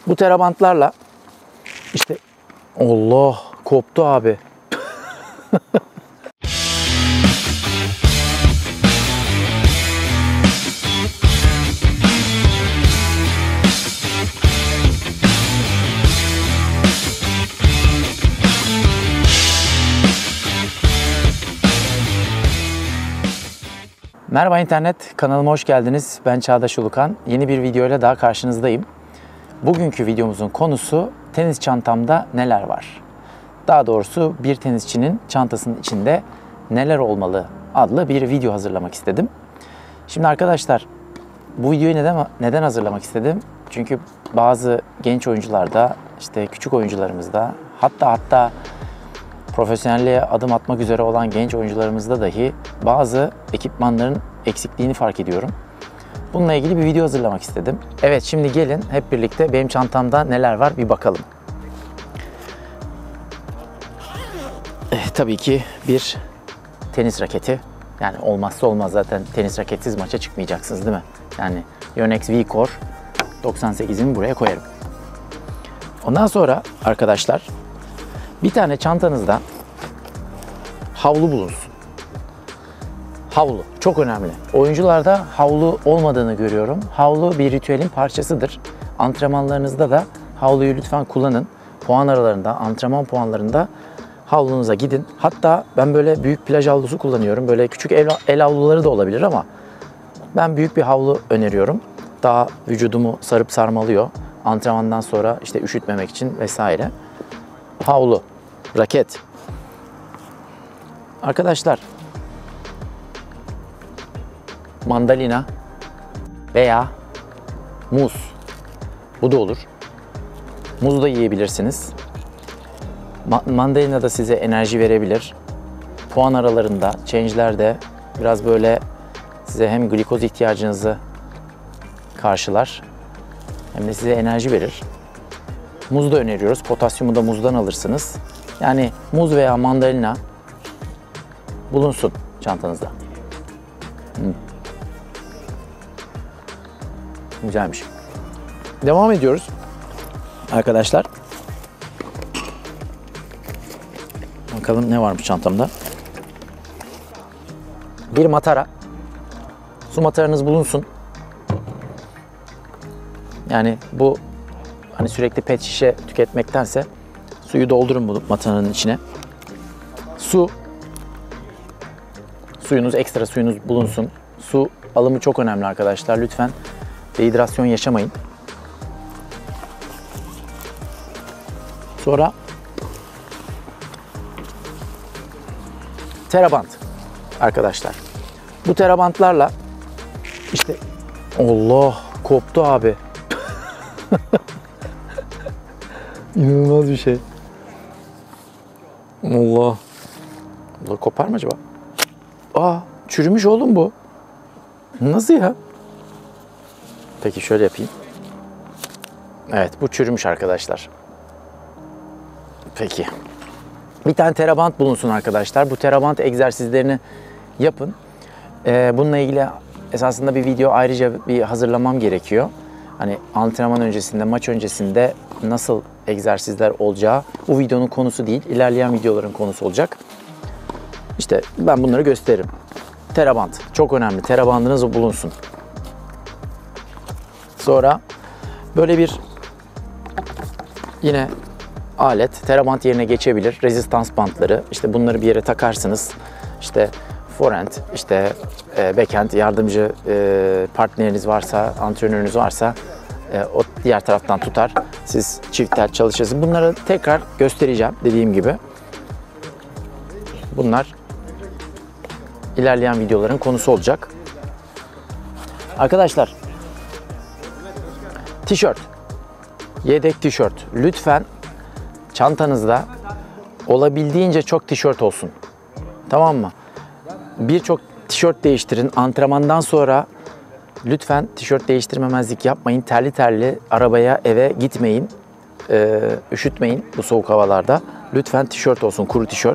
Bu terabantlarla işte Allah koptu abi. Merhaba internet, kanalıma hoş geldiniz. Ben Çağdaş Ulukan. Yeni bir videoyla daha karşınızdayım. Bugünkü videomuzun konusu tenis çantamda neler var? Daha doğrusu bir tenisçinin çantasının içinde neler olmalı adlı bir video hazırlamak istedim. Şimdi arkadaşlar, bu videoyu neden hazırlamak istedim? Çünkü bazı genç oyuncularda, işte küçük oyuncularımızda, hatta profesyonelliğe adım atmak üzere olan genç oyuncularımızda dahi bazı ekipmanların eksikliğini fark ediyorum. Bununla ilgili bir video hazırlamak istedim. Evet, şimdi gelin hep birlikte benim çantamda neler var bir bakalım. Tabii ki bir tenis raketi. Yani olmazsa olmaz, zaten tenis raketsiz maça çıkmayacaksınız değil mi? Yani Yonex V-Core 98'imi buraya koyarım. Ondan sonra arkadaşlar, bir tane çantanızda havlu bulunsun. Havlu çok önemli. Oyuncularda havlu olmadığını görüyorum. Havlu bir ritüelin parçasıdır. Antrenmanlarınızda da havluyu lütfen kullanın. Puan aralarında, antrenman puanlarında havlunuza gidin. Hatta ben böyle büyük plaj havlusu kullanıyorum. Böyle küçük el havluları da olabilir ama ben büyük bir havlu öneriyorum. Daha vücudumu sarıp sarmalıyor. Antrenmandan sonra işte üşütmemek için vesaire. Havlu, raket. Arkadaşlar, mandalina veya muz. Bu da olur. Muz da yiyebilirsiniz. Mandalina da size enerji verebilir. Puan aralarında, change'lerde biraz böyle size hem glikoz ihtiyacınızı karşılar hem de size enerji verir. Muz da öneriyoruz. Potasyumu da muzdan alırsınız. Yani muz veya mandalina bulunsun çantanızda. Güzelmiş. Devam ediyoruz arkadaşlar. Bakalım ne varmış çantamda. Bir matara. Su mataranız bulunsun. Yani bu hani sürekli pet şişe tüketmektense suyu doldurun bu mataranın içine. Suyunuz, ekstra suyunuz bulunsun. Su alımı çok önemli arkadaşlar. Lütfen dehidrasyon yaşamayın. Sonra terabant arkadaşlar. Bu terabantlarla işte Allah koptu abi. İnanılmaz bir şey. Allah. Allah, kopar mı acaba? Aa, çürümüş oğlum bu. Nasıl ya? Peki şöyle yapayım. Evet, bu çürümüş arkadaşlar. Peki. Bir tane terabant bulunsun arkadaşlar. Bu terabant egzersizlerini yapın. Bununla ilgili esasında bir video ayrıca bir hazırlamam gerekiyor. Hani antrenman öncesinde, maç öncesinde nasıl egzersizler olacağı bu videonun konusu değil. İlerleyen videoların konusu olacak. İşte ben bunları gösteririm. Terabant çok önemli. Terabandınız bulunsun. Sonra böyle bir yine alet terabant yerine geçebilir. Rezistans bantları. İşte bunları bir yere takarsınız. İşte forehand, işte backhand yardımcı partneriniz varsa, antrenörünüz varsa o diğer taraftan tutar. Siz çift tel çalışırsınız. Bunları tekrar göstereceğim dediğim gibi. Bunlar ilerleyen videoların konusu olacak. Arkadaşlar, tişört, yedek tişört. Lütfen çantanızda olabildiğince çok tişört olsun. Tamam mı? Birçok tişört değiştirin. Antrenmandan sonra lütfen tişört değiştirmemezlik yapmayın. Terli terli arabaya, eve gitmeyin. Üşütmeyin bu soğuk havalarda. Lütfen tişört olsun, kuru tişört.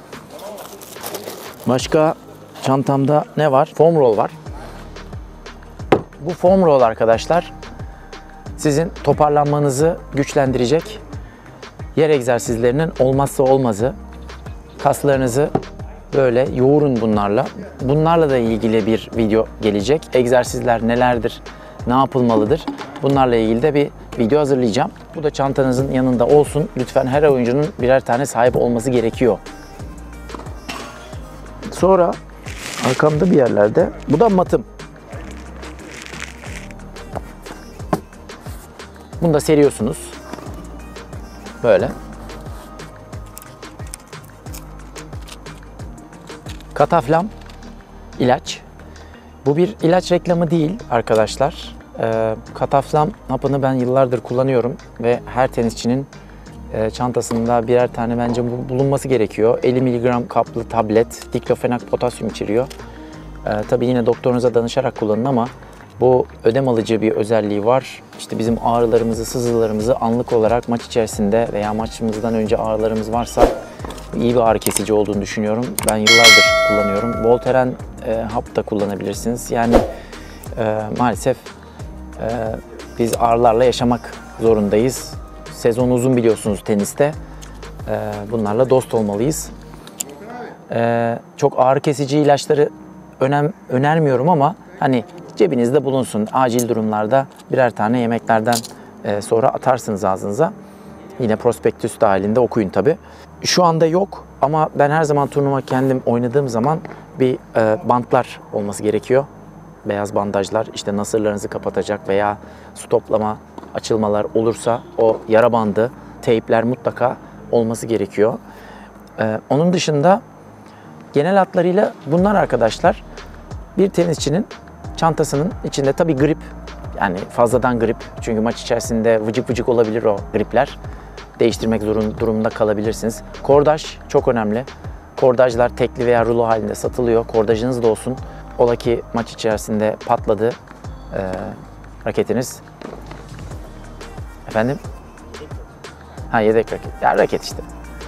Başka çantamda ne var? Foam roll var. Bu foam roll arkadaşlar sizin toparlanmanızı güçlendirecek yer egzersizlerinin olmazsa olmazı. Kaslarınızı böyle yoğurun bunlarla. Bunlarla da ilgili bir video gelecek. Egzersizler nelerdir, ne yapılmalıdır? Bunlarla ilgili de bir video hazırlayacağım. Bu da çantanızın yanında olsun. Lütfen her oyuncunun birer tane sahip olması gerekiyor. Sonra arkamda bir yerlerde, bu da matım. Bunu da seriyorsunuz. Böyle. Kataflam ilaç. Bu bir ilaç reklamı değil arkadaşlar. Kataflam hapını ben yıllardır kullanıyorum ve her tenisçinin çantasında birer tane bence bulunması gerekiyor. 50 mg kaplı tablet, diklofenak potasyum içeriyor. Tabii yine doktorunuza danışarak kullanın ama bu ödem alıcı bir özelliği var. İşte bizim ağrılarımızı, sızılarımızı anlık olarak maç içerisinde veya maçımızdan önce ağrılarımız varsa iyi bir ağrı kesici olduğunu düşünüyorum. Ben yıllardır kullanıyorum. Voltaren hap da kullanabilirsiniz. Yani maalesef biz ağrılarla yaşamak zorundayız. Sezon uzun biliyorsunuz teniste. Bunlarla dost olmalıyız. Çok ağrı kesici ilaçları önermiyorum ama hani cebinizde bulunsun. Acil durumlarda birer tane yemeklerden sonra atarsınız ağzınıza. Yine prospektüs dahilinde okuyun tabi. Şu anda yok ama ben her zaman turnuva kendim oynadığım zaman bir bantlar olması gerekiyor. Beyaz bandajlar, işte nasırlarınızı kapatacak veya stoplama, açılmalar olursa o yara bandı, teypler mutlaka olması gerekiyor. Onun dışında genel hatlarıyla bunlar arkadaşlar bir tenisçinin çantasının içinde tabii grip, yani fazladan grip, çünkü maç içerisinde vıcık vıcık olabilir o gripler. Değiştirmek durumunda kalabilirsiniz. Kordaj çok önemli. Kordajlar tekli veya rulo halinde satılıyor. Kordajınız da olsun. Ola ki maç içerisinde patladı raketiniz. Efendim? Ha, yedek raket. Ya raket işte.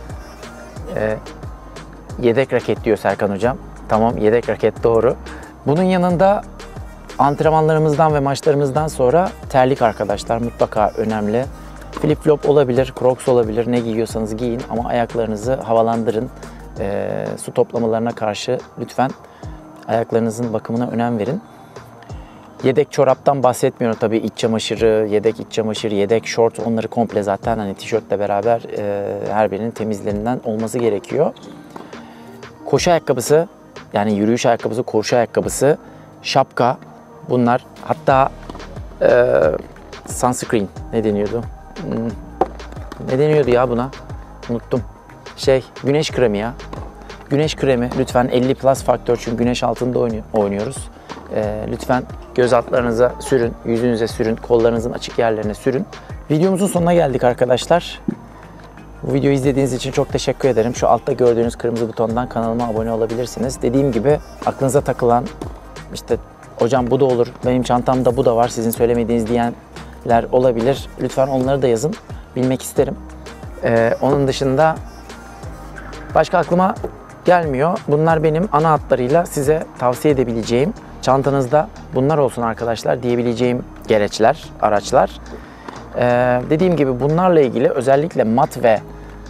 Yedek raket diyor Serkan hocam. Tamam, yedek raket doğru. Bunun yanında antrenmanlarımızdan ve maçlarımızdan sonra terlik arkadaşlar mutlaka önemli. Flip flop olabilir, Crocs olabilir, ne giyiyorsanız giyin ama ayaklarınızı havalandırın. Su toplamalarına karşı lütfen ayaklarınızın bakımına önem verin. Yedek çoraptan bahsetmiyorum tabii, iç çamaşırı, yedek iç çamaşırı, yedek şort, onları komple zaten hani tişörtle beraber her birinin temizlerinden olması gerekiyor. Koşu ayakkabısı, yani yürüyüş ayakkabısı, koşu ayakkabısı, şapka, bunlar, hatta sunscreen ne deniyordu? Ne deniyordu ya buna? Unuttum. Güneş kremi ya. Güneş kremi lütfen 50 plus faktör, çünkü güneş altında oynuyoruz. Lütfen göz altlarınıza sürün, yüzünüze sürün, kollarınızın açık yerlerine sürün. Videomuzun sonuna geldik arkadaşlar. Bu videoyu izlediğiniz için çok teşekkür ederim. Şu altta gördüğünüz kırmızı butondan kanalıma abone olabilirsiniz. Dediğim gibi aklınıza takılan, işte hocam bu da olur, benim çantamda bu da var, sizin söylemediğiniz diyenler olabilir. Lütfen onları da yazın. Bilmek isterim. Onun dışında başka aklıma gelmiyor. Bunlar benim ana hatlarıyla size tavsiye edebileceğim, çantanızda bunlar olsun arkadaşlar diyebileceğim gereçler, araçlar. Dediğim gibi bunlarla ilgili özellikle mat ve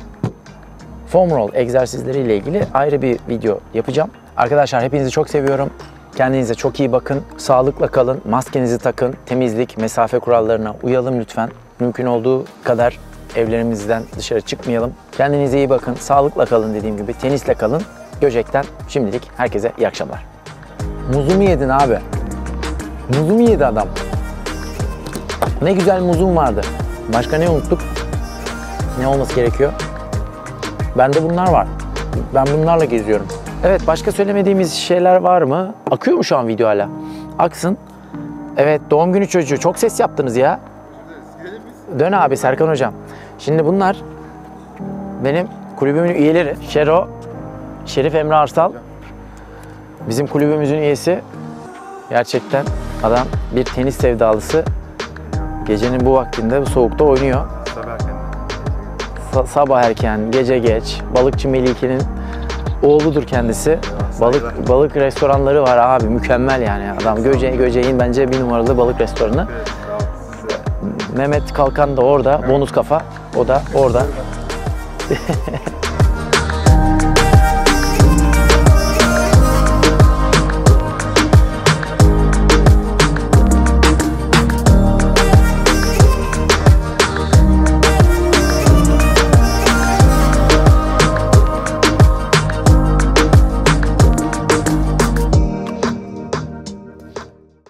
foam roll egzersizleriyle ilgili ayrı bir video yapacağım. Arkadaşlar hepinizi çok seviyorum. Kendinize çok iyi bakın. Sağlıkla kalın. Maskenizi takın. Temizlik, mesafe kurallarına uyalım lütfen. Mümkün olduğu kadar evlerimizden dışarı çıkmayalım. Kendinize iyi bakın. Sağlıkla kalın dediğim gibi. Tenisle kalın. Göcek'ten şimdilik herkese iyi akşamlar. Muzumu yedin abi. Muzumu yedi adam. Ne güzel muzum vardı. Başka ne unuttuk? Ne olması gerekiyor? Bende bunlar var. Ben bunlarla geziyorum. Evet, başka söylemediğimiz şeyler var mı? Akıyor mu şu an video hala? Aksın. Evet, doğum günü çocuğu. Çok ses yaptınız ya. Dön abi Serkan hocam. Şimdi bunlar benim kulübümün üyeleri. Şerif Emre Arsal. Bizim kulübümüzün üyesi. Gerçekten adam bir tenis sevdalısı. Gecenin bu vaktinde, bu soğukta oynuyor. Sabah erken, gece geç. Balıkçı Melike'nin oğludur kendisi. Balık restoranları var abi, mükemmel yani. Adam Göcek'in bence bir numaralı balık restoranı. Mehmet Kalkan da orada. Bonus kafa. O da orada.